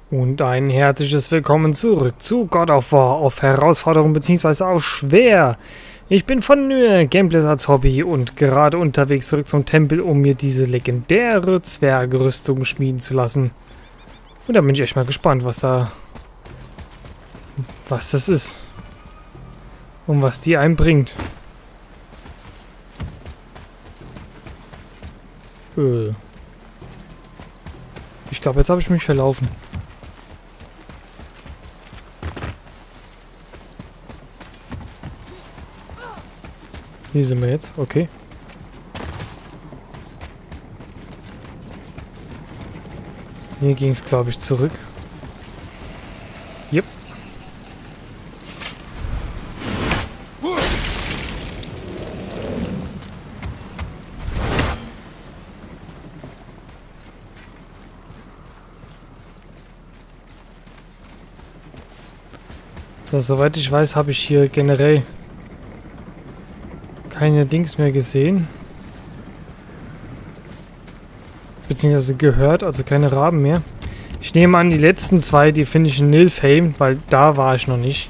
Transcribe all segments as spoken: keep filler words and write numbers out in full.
Und ein herzliches Willkommen zurück zu God of War auf Herausforderung bzw. auf schwer. Ich bin von Nür, Gameplay als Hobby und gerade unterwegs zurück zum Tempel, um mir diese legendäre Zwergrüstung schmieden zu lassen. Und da bin ich echt mal gespannt, was da... was das ist. Und was die einbringt. Äh. Ich glaube, jetzt habe ich mich verlaufen. Hier sind wir jetzt, okay. Hier ging es, glaube ich, zurück. Yep. So, soweit ich weiß, habe ich hier generell keine Dings mehr gesehen. Beziehungsweise gehört, also keine Raben mehr. Ich nehme an, die letzten zwei, die finde ich in Nilfheim, weil da war ich noch nicht.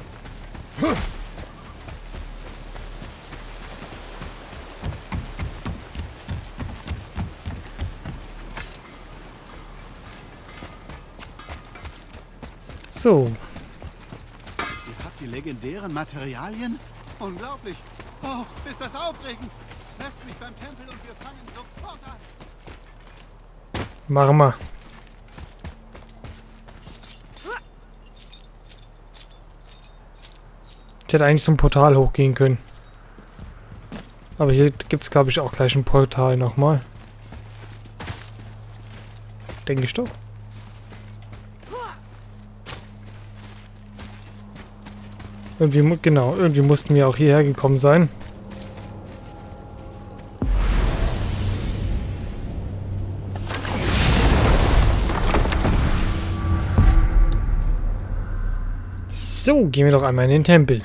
So. Ihr habt die legendären Materialien? Unglaublich! Oh, ist das aufregend! Trefft mich beim Tempel und wir fangen sofort an! Machen wir. Ich hätte eigentlich zum Portal hochgehen können. Aber hier gibt es, glaube ich, auch gleich ein Portal nochmal. Denke ich doch. Irgendwie, genau, irgendwie mussten wir auch hierher gekommen sein. So, gehen wir doch einmal in den Tempel.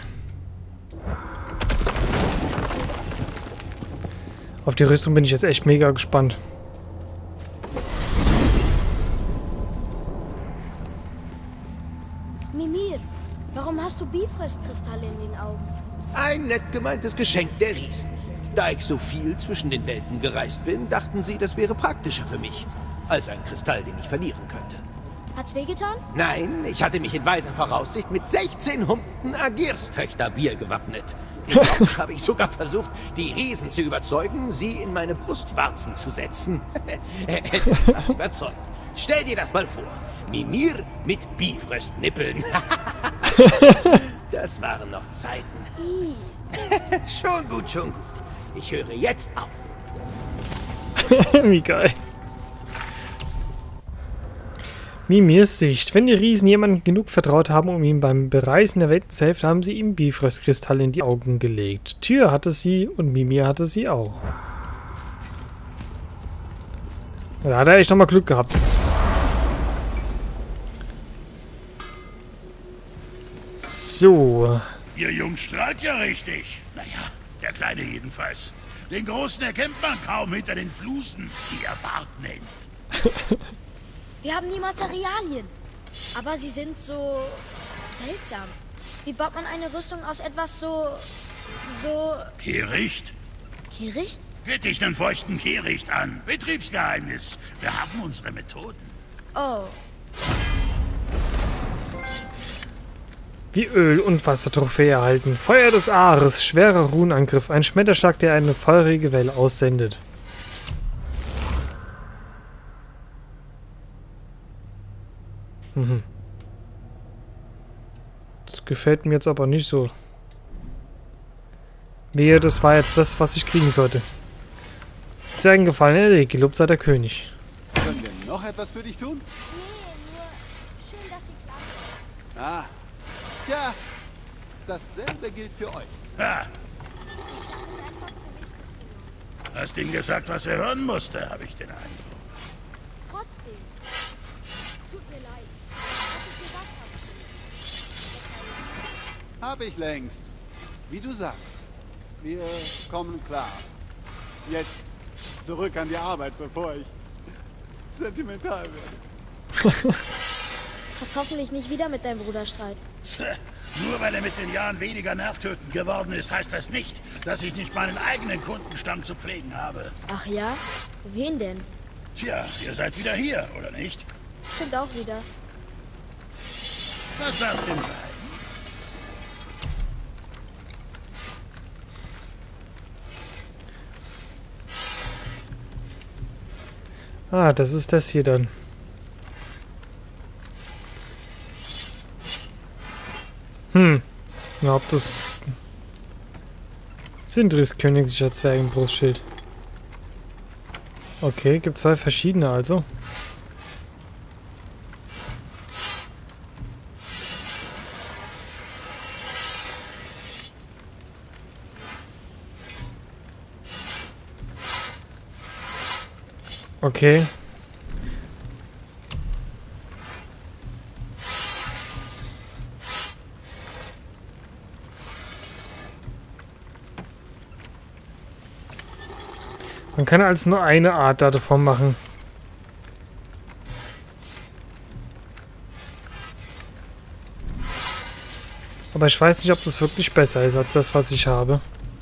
Auf die Rüstung bin ich jetzt echt mega gespannt. Mimir, warum hast du Bifrost-Kristalle in den Augen? Ein nett gemeintes Geschenk der Riesen. Da ich so viel zwischen den Welten gereist bin, dachten sie, das wäre praktischer für mich, als ein Kristall, den ich verlieren könnte. Hat's wehgetan? Nein, ich hatte mich in weiser Voraussicht mit sechzehn Humpen Agirstöchter-Bier gewappnet. Im Rausch habe ich sogar versucht, die Riesen zu überzeugen, sie in meine Brustwarzen zu setzen. Hätte mich fast überzeugt. Stell dir das mal vor. Mimir mit Bifrost-Nippeln. Das waren noch Zeiten. Schon gut, schon gut. Ich höre jetzt auf. Wie geil. Mimirs Sicht. Wenn die Riesen jemandem genug vertraut haben, um ihm beim Bereisen der Welt zu helfen, haben sie ihm Bifrost-Kristalle in die Augen gelegt. Tyr hatte sie und Mimir hatte sie auch. Da hat er echt nochmal Glück gehabt. So. Ihr Jungs strahlt ja richtig. Naja, der Kleine jedenfalls. Den Großen erkennt man kaum hinter den Flusen, die er Bart nennt. Wir haben die Materialien. Aber sie sind so seltsam. Wie baut man eine Rüstung aus etwas so... so... Kehricht? Kehricht? Geht dich einen feuchten Kehricht an. Betriebsgeheimnis. Wir haben unsere Methoden. Oh. Wie Öl- und Wassertrophäe erhalten. Feuer des Ares. Schwerer Runenangriff. Ein Schmetterschlag, der eine feurige Welle aussendet. Mhm. Das gefällt mir jetzt aber nicht so. Wehe, das war jetzt das, was ich kriegen sollte. Zwergen gefallen erlegt, gelobt sei der König. Können wir noch etwas für dich tun? Nee, nur schön, dass sie klappt. Ah, ja, dasselbe gilt für euch. Ha! Ich hab mich einfach zu wichtig genommen. Hast ihm gesagt, was er hören musste, habe ich den Eindruck. Trotzdem. Tut mir leid. Was ich gesagt habe. Hab ich längst. Wie du sagst. Wir kommen klar. Jetzt zurück an die Arbeit, bevor ich sentimental werde. Hast hoffentlich nicht wieder mit deinem Bruder Streit. Nur weil er mit den Jahren weniger nervtötend geworden ist, heißt das nicht, dass ich nicht meinen eigenen Kundenstamm zu pflegen habe. Ach ja? Wen denn? Tja, ihr seid wieder hier, oder nicht? Stimmt auch wieder. Was darf's denn sein? Ah, das ist das hier dann. Hm. Ja, ob das Sindris königlicher Zwergenbrustschild. Okay, gibt zwei verschiedene also. Okay. Man kann also nur eine Art davon machen. Aber ich weiß nicht, ob das wirklich besser ist als das, was ich habe.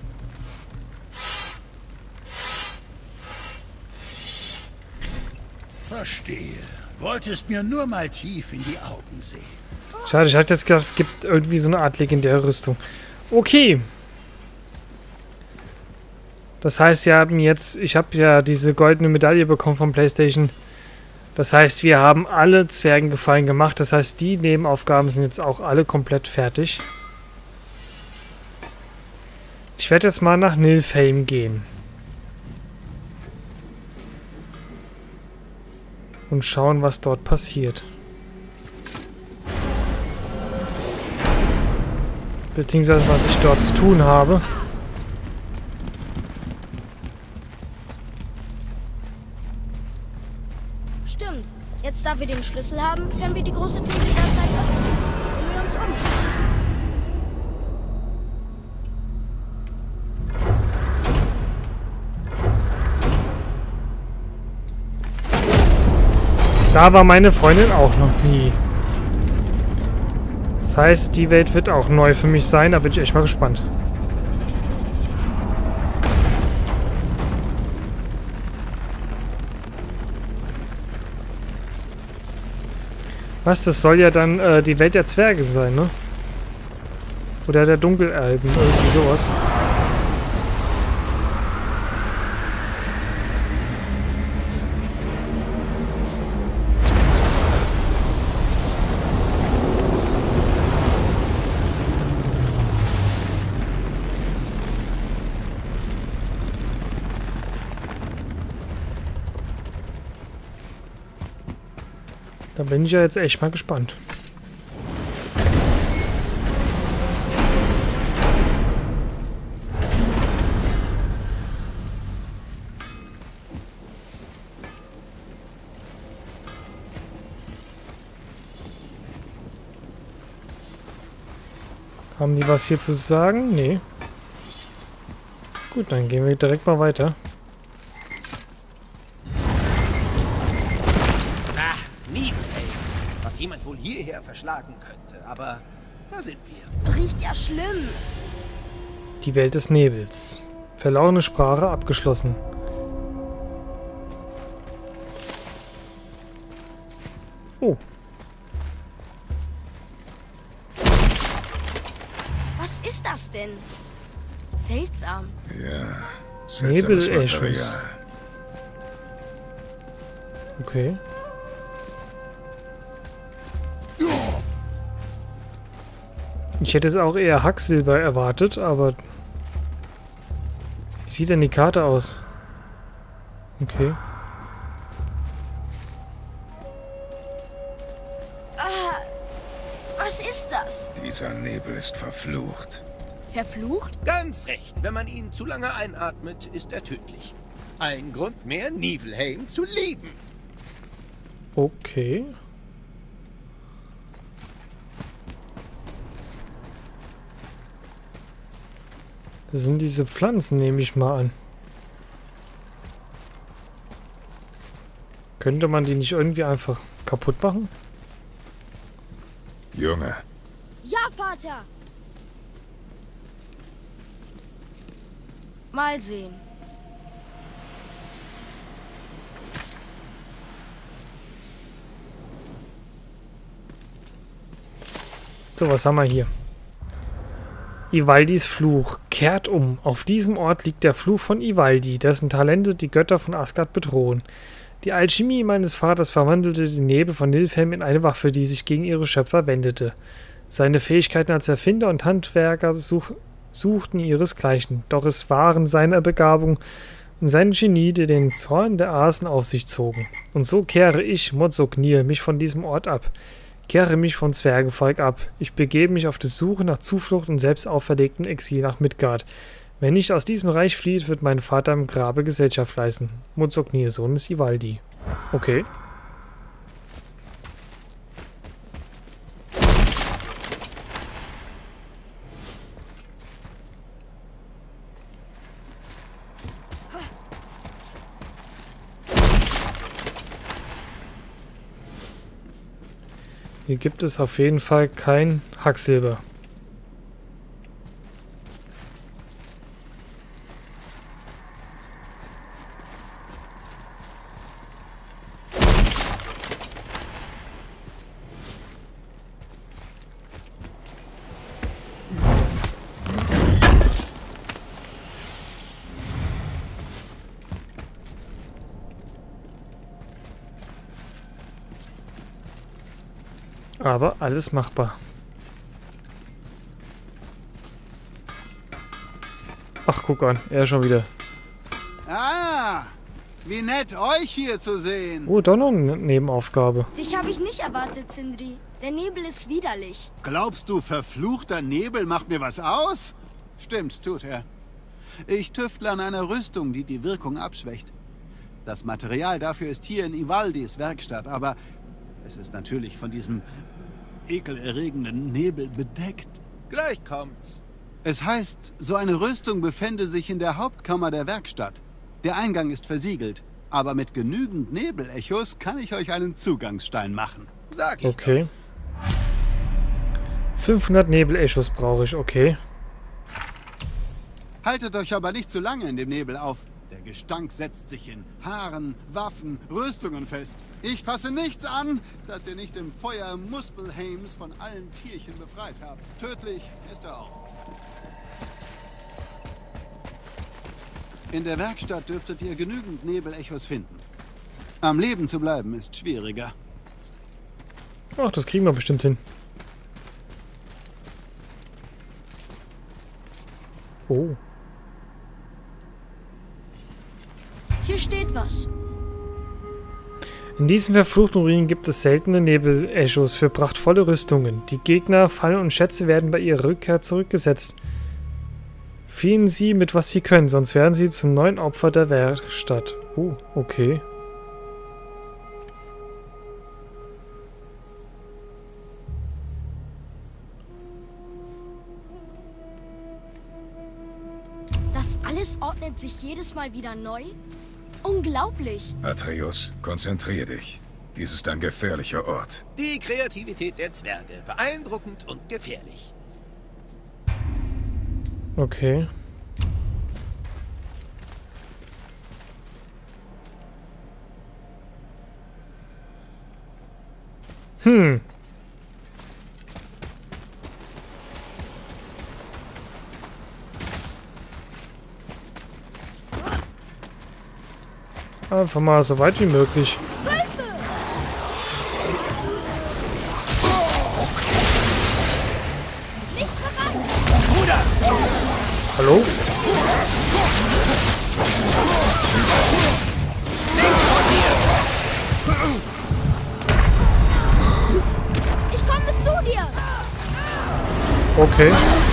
Verstehe. Wolltest mir nur mal tief in die Augen sehen. Schade, ich hatte jetzt gedacht, es gibt irgendwie so eine Art legendäre Rüstung. Okay. Das heißt, wir haben jetzt, ich habe ja diese goldene Medaille bekommen von PlayStation. Das heißt, wir haben alle Zwergen Gefallen gemacht. Das heißt, die Nebenaufgaben sind jetzt auch alle komplett fertig. Ich werde jetzt mal nach Nilfheim gehen. Und schauen, was dort passiert. Beziehungsweise, was ich dort zu tun habe. Stimmt. Jetzt, da wir den Schlüssel haben, können wir die große Tür jederzeit öffnen. Sehen wir uns um. Da war meine Freundin auch noch nie. Das heißt, die Welt wird auch neu für mich sein, da bin ich echt mal gespannt. Was, das soll ja dann äh, die Welt der Zwerge sein, ne? Oder der Dunkelalben, irgendwie sowas. Da bin ich ja jetzt echt mal gespannt. Haben die was hier zu sagen? Nee. Gut, dann gehen wir direkt mal weiter. Jemand wohl hierher verschlagen könnte, aber da sind wir. Riecht ja schlimm. Die Welt des Nebels. Verlorene Sprache abgeschlossen. Oh. Was ist das denn? Seltsam. Ja, seltsames Material. Okay. Ich hätte es auch eher Hacksilber erwartet, aber... Wie sieht denn die Karte aus? Okay. Ah, was ist das? Dieser Nebel ist verflucht. Verflucht? Ganz recht. Wenn man ihn zu lange einatmet, ist er tödlich. Ein Grund mehr, Niflheim zu lieben. Okay. Das sind diese Pflanzen, nehme ich mal an. Könnte man die nicht irgendwie einfach kaputt machen? Junge. Ja, Vater. Mal sehen. So, was haben wir hier? Ivaldis Fluch. Kehrt um. Auf diesem Ort liegt der Fluch von Ivaldi, dessen Talente die Götter von Asgard bedrohen. Die Alchemie meines Vaters verwandelte den Nebel von Nilfheim in eine Waffe, die sich gegen ihre Schöpfer wendete. Seine Fähigkeiten als Erfinder und Handwerker such, suchten ihresgleichen, doch es waren seine Begabung und sein Genie, die den Zorn der Asen auf sich zogen. Und so kehre ich, Mozognir, mich von diesem Ort ab. Kehre mich vom Zwergenvolk ab. Ich begebe mich auf die Suche nach Zuflucht und selbst auferlegten Exil nach Midgard. Wenn nicht aus diesem Reich flieht, wird mein Vater im Grabe Gesellschaft leisten. Mozognir, Sohn des Ivaldi. Okay. Hier gibt es auf jeden Fall kein Hacksilber. Aber alles machbar. Ach, guck an, er schon wieder. Ah, wie nett, euch hier zu sehen. Oh, doch noch eine Nebenaufgabe. Dich habe ich nicht erwartet, Sindri. Der Nebel ist widerlich. Glaubst du, verfluchter Nebel macht mir was aus? Stimmt, tut er. Ich tüftle an einer Rüstung, die die Wirkung abschwächt. Das Material dafür ist hier in Ivaldis Werkstatt, aber es ist natürlich von diesem ekelerregenden Nebel bedeckt. Gleich kommt's. Es heißt, so eine Rüstung befände sich in der Hauptkammer der Werkstatt. Der Eingang ist versiegelt, aber mit genügend Nebelechos kann ich euch einen Zugangsstein machen. Sag ich Okay. fünfhundert Nebelechos brauche ich, okay. Haltet euch aber nicht zu lange in dem Nebel auf. Der Gestank setzt sich in Haaren, Waffen, Rüstungen fest. Ich fasse nichts an, das ihr nicht im Feuer Muspelheims von allen Tierchen befreit habt. Tödlich ist er auch. In der Werkstatt dürftet ihr genügend Nebelechos finden. Am Leben zu bleiben ist schwieriger. Ach, das kriegen wir bestimmt hin. Oh. Hier steht was. In diesen verfluchten Ruinen gibt es seltene Nebelechos für prachtvolle Rüstungen. Die Gegner, Fallen und Schätze werden bei ihrer Rückkehr zurückgesetzt. Fliehen sie mit was sie können, sonst werden sie zum neuen Opfer der Werkstatt. Oh, okay. Das alles ordnet sich jedes Mal wieder neu? Unglaublich. Atreus, konzentrier dich. Dies ist ein gefährlicher Ort. Die Kreativität der Zwerge. Beeindruckend und gefährlich. Okay. Hm. Einfach mal so weit wie möglich. Hallo? Ich komme zu dir. Okay.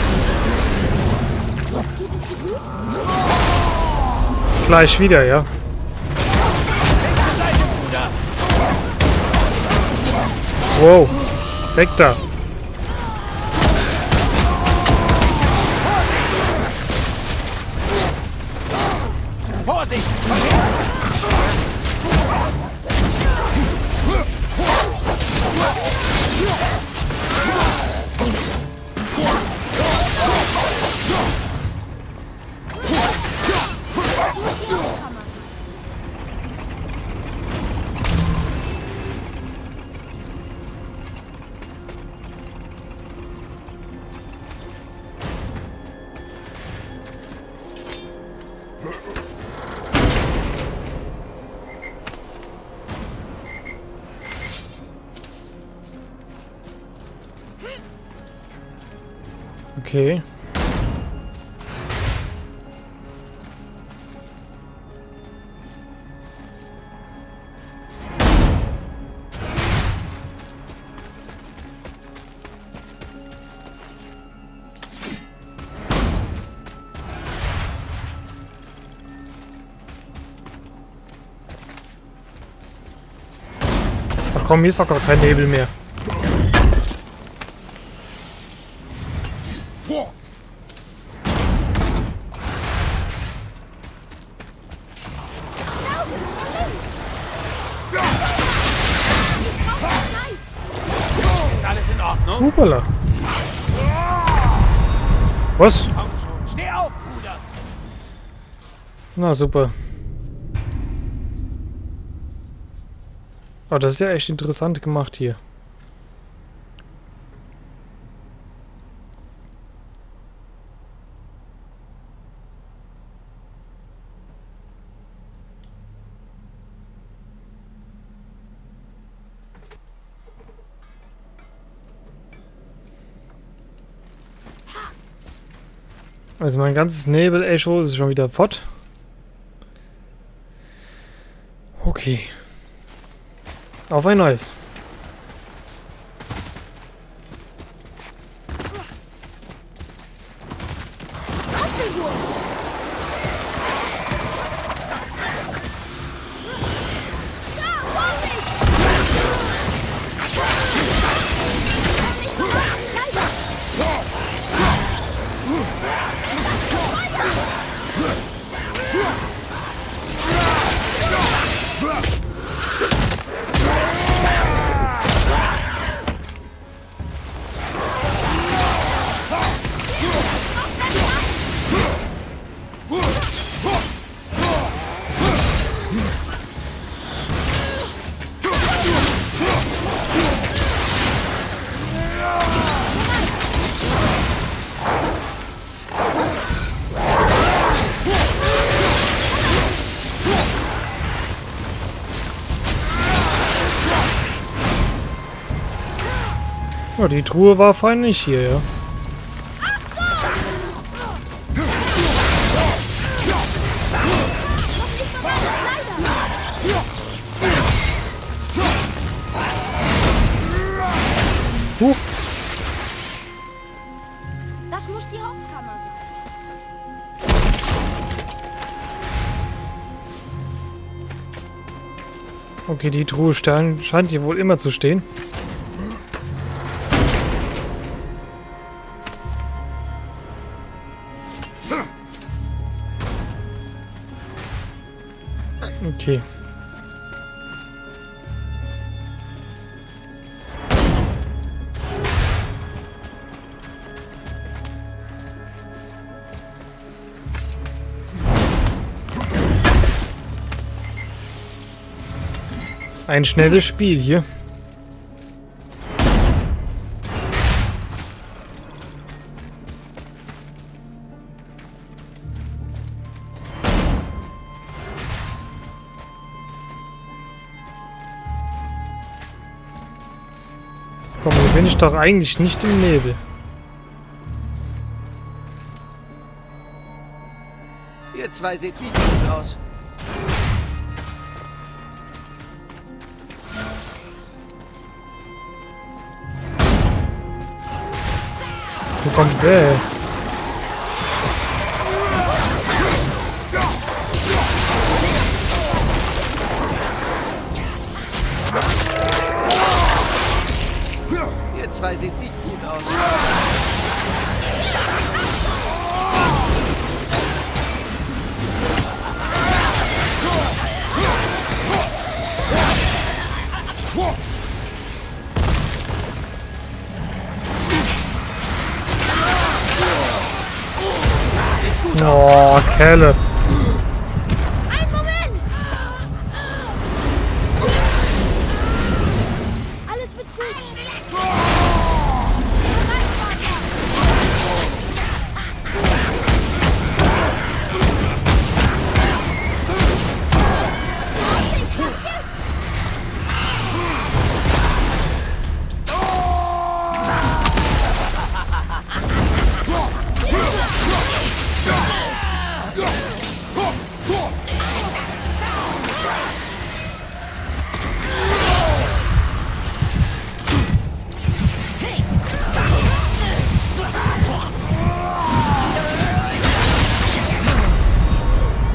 Geht es dir gut? Gleich wieder, ja. Wow. Weg da. Vorsicht! Okay. Ach komm, hier ist doch gar kein Nebel mehr. Ist alles in Ordnung? Hupala. Was? Komm schon, steh auf, Bruder! Na super. Oh, das ist ja echt interessant gemacht hier. Also mein ganzes Nebel-Echo ist schon wieder fort. Okay. Auf ein neues. Oh, die Truhe war vorhin nicht hier, ja. Huh. Das muss die Hauptkammer sein. Okay, die Truhe scheint, scheint hier wohl immer zu stehen. Okay. Ein schnelles Spiel hier. Komm, hier bin ich doch eigentlich nicht im Nebel. Ihr zwei seht nicht gut aus. Wo kommt der? Ihr zwei seht nicht gut aus. Oh, Kelle. Ein Moment! Alles wird gut.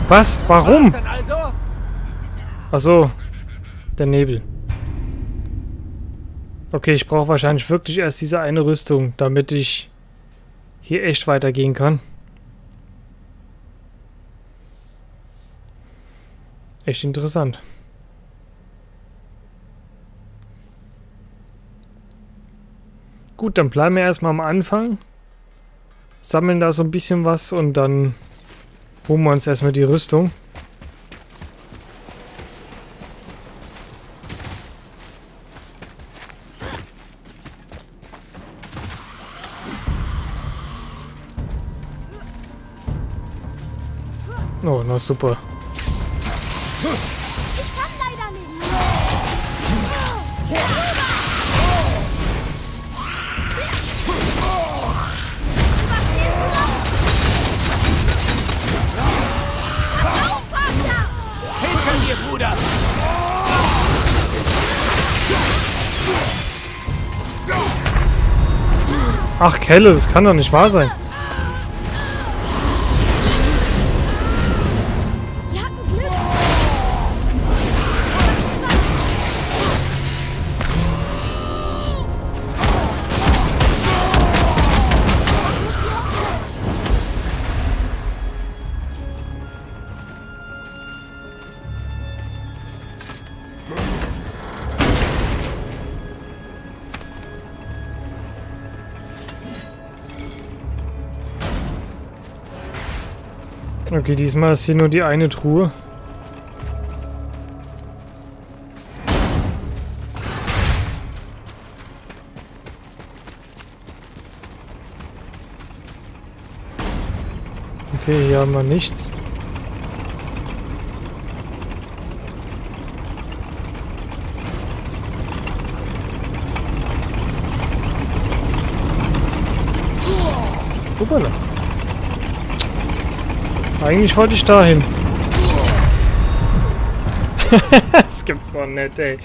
Was? Warum? Dann also? Ach so. Der Nebel. Okay, ich brauche wahrscheinlich wirklich erst diese eine Rüstung, damit ich hier echt weitergehen kann. Echt interessant. Gut, dann bleiben wir erstmal am Anfang. Sammeln da so ein bisschen was und dann holen wir uns erstmal die Rüstung. Oh, na super. Ich kann leider nicht. Hinter dir, Bruder! Ach, Kelle, das kann doch nicht wahr sein. Wir hatten Glück. Okay, diesmal ist hier nur die eine Truhe. Okay, hier haben wir nichts. Hoppala. Eigentlich wollte ich dahin. Das gibt's doch nicht, ey.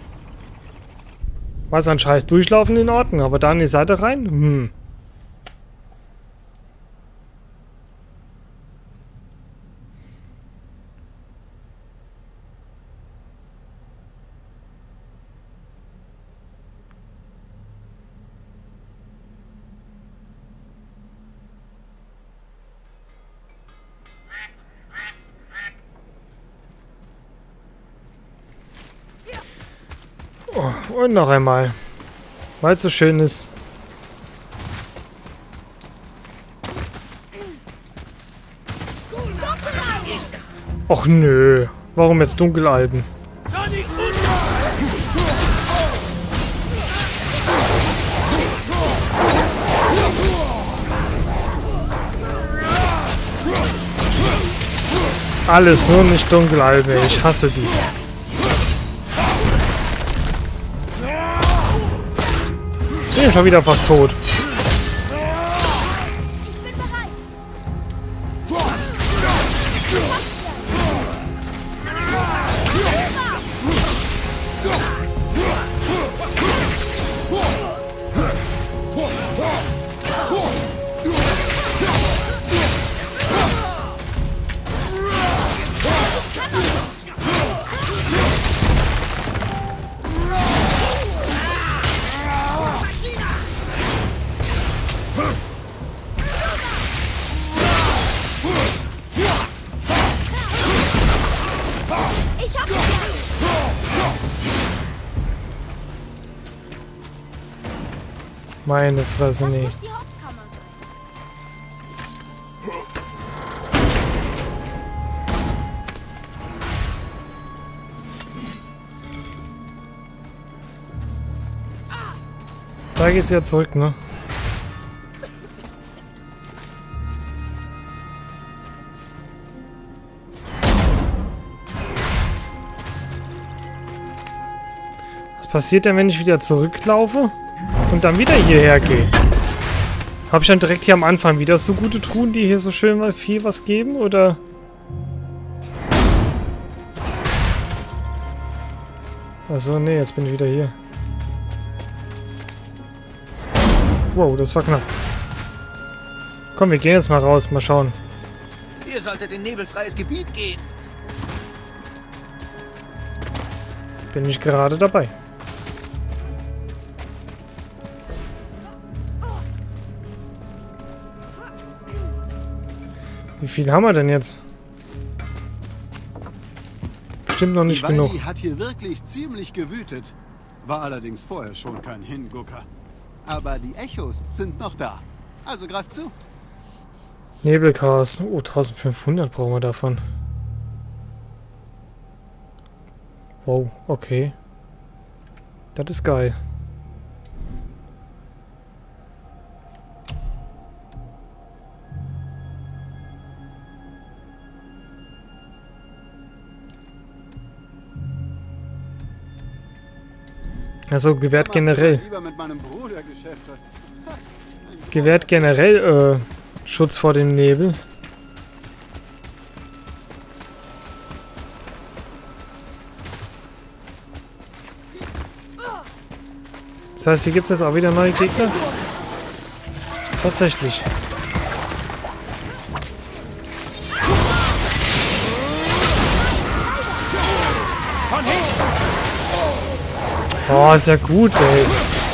Was an Scheiß durchlaufen in Ordnung, aber da an die Seite rein? Hm. Oh, und noch einmal. Weil es so schön ist. Och nö. Warum jetzt Dunkelalben? Alles nur nicht Dunkelalben. Ich hasse die. Ich bin schon wieder fast tot. Meine Fresse, nee. Das muss die Hauptkammer sein. Da geht's ja zurück, ne? Was passiert denn, wenn ich wieder zurücklaufe? Und dann wieder hierher gehe. Habe ich dann direkt hier am Anfang wieder so gute Truhen, die hier so schön mal viel was geben, oder? Achso, nee, jetzt bin ich wieder hier. Wow, das war knapp. Komm, wir gehen jetzt mal raus, mal schauen. Ihr solltet in nebelfreies Gebiet gehen. Bin ich gerade dabei. Wie viel haben wir denn jetzt? Bestimmt noch nicht Ivaldi genug. hat hier wirklich ziemlich gewütet. War allerdings vorher schon kein Hingucker. Aber die Echos sind noch da. Also greift zu. Nebelchaos. Oh, eintausendfünfhundert brauchen wir davon. Wow, okay. Das ist geil. Also gewährt generell. Lieber mit meinem Bruder Geschäfte. Gewährt generell äh, Schutz vor dem Nebel. Das heißt, hier gibt es jetzt auch wieder neue Gegner? Tatsächlich. Oh, ist ja gut, ey.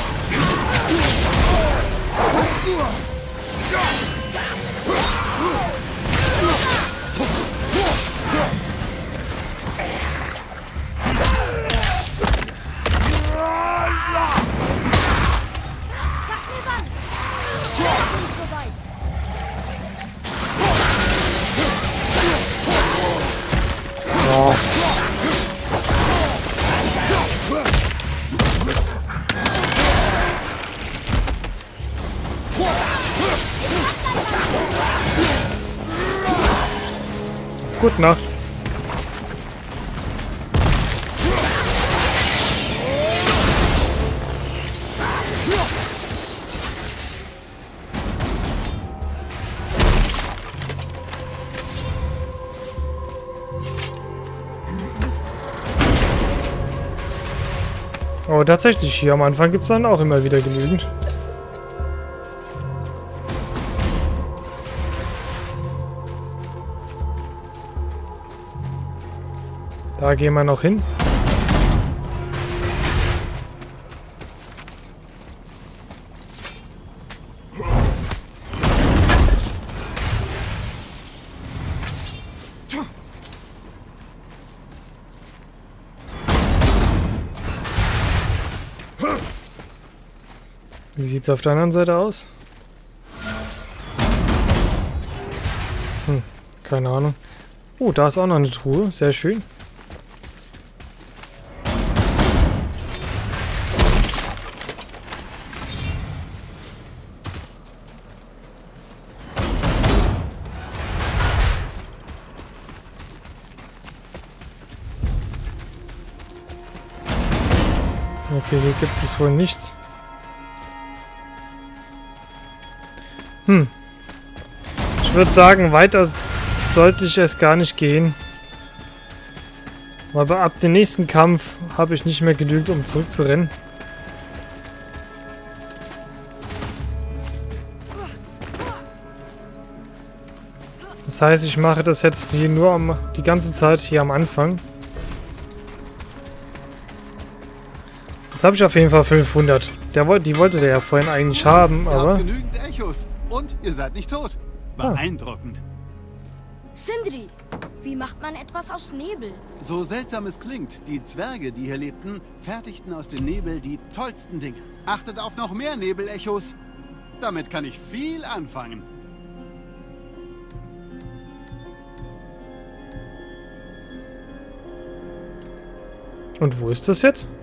Oh. Gute Nacht. Oh, tatsächlich, hier am Anfang gibt es dann auch immer wieder genügend. Da gehen wir noch hin. Wie sieht's auf der anderen Seite aus? Hm, keine Ahnung. Oh, da ist auch noch eine Truhe. Sehr schön. Okay, hier gibt es wohl nichts. Hm. Ich würde sagen, weiter sollte ich es gar nicht gehen. Aber ab dem nächsten Kampf habe ich nicht mehr genügend, um zurückzurennen. Das heißt, ich mache das jetzt hier nur am, die ganze Zeit hier am Anfang. Jetzt habe ich auf jeden Fall fünfhundert. Der, die wollte der ja vorhin eigentlich haben, Ihr aber... habt genügend Echos. Und ihr seid nicht tot. Beeindruckend. Sindri, wie macht man etwas aus Nebel? So seltsam es klingt, die Zwerge, die hier lebten, fertigten aus dem Nebel die tollsten Dinge. Achtet auf noch mehr Nebelechos. Damit kann ich viel anfangen. Und wo ist das jetzt?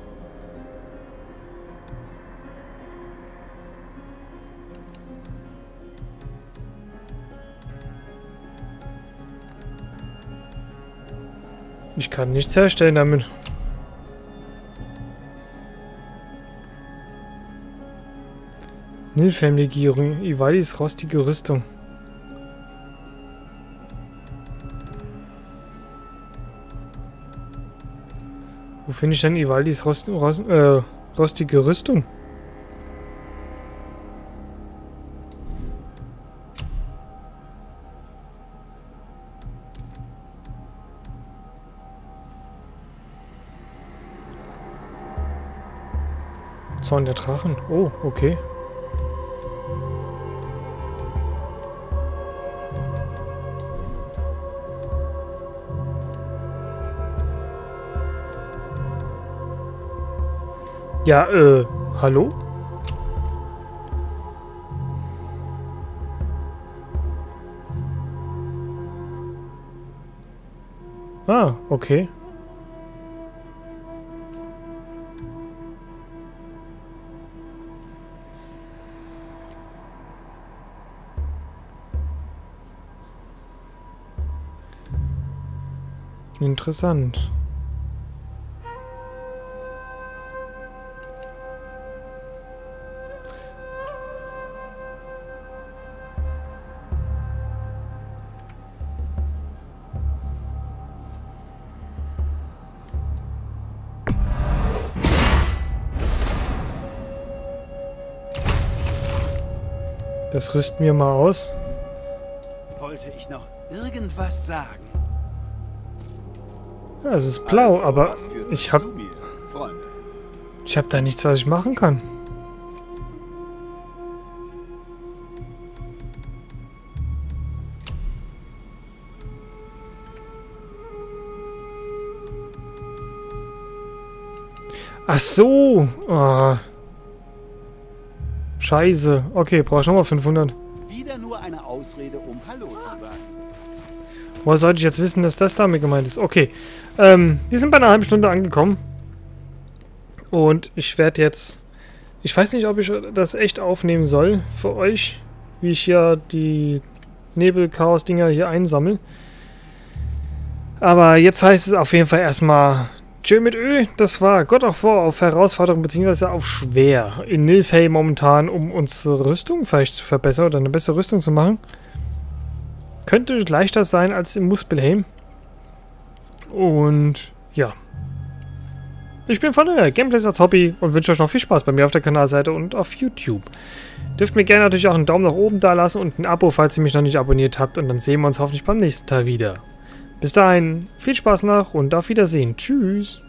Ich kann nichts herstellen damit. Nilfheim-Legierung, Ivaldis rostige Rüstung. Wo finde ich denn Ivaldis Rost, Rost, äh, rostige Rüstung? Zorn der Drachen. Oh, okay. Ja, äh, hallo? Ah, okay. Interessant. Das rüsten wir mal aus. Wollte ich noch irgendwas sagen? Ja, es ist blau, Also, aber was führt ich uns hab, zu mir, Freunde? ich hab da nichts, was ich machen kann. Ach so. Ah. Scheiße. Okay, brauche ich nochmal fünfhundert. Wieder nur eine Ausrede, um Hallo zu sagen. Woher sollte ich jetzt wissen, dass das damit gemeint ist? Okay. Ähm, wir sind bei einer halben Stunde angekommen. Und ich werde jetzt... Ich weiß nicht, ob ich das echt aufnehmen soll für euch. Wie ich hier die Nebel-Chaos-Dinger hier einsammle. Aber jetzt heißt es auf jeden Fall erstmal... Tschö mit Ö, das war God of War auf Herausforderung bzw. auf schwer in Nilfheim momentan, um unsere Rüstung vielleicht zu verbessern oder eine bessere Rüstung zu machen. Könnte leichter sein als im Muspelheim. Und ja. Ich bin von der Gameplays als Hobby und wünsche euch noch viel Spaß bei mir auf der Kanalseite und auf YouTube. Dürft mir gerne natürlich auch einen Daumen nach oben da lassen und ein Abo, falls ihr mich noch nicht abonniert habt. Und dann sehen wir uns hoffentlich beim nächsten Teil wieder. Bis dahin, viel Spaß noch und auf Wiedersehen. Tschüss.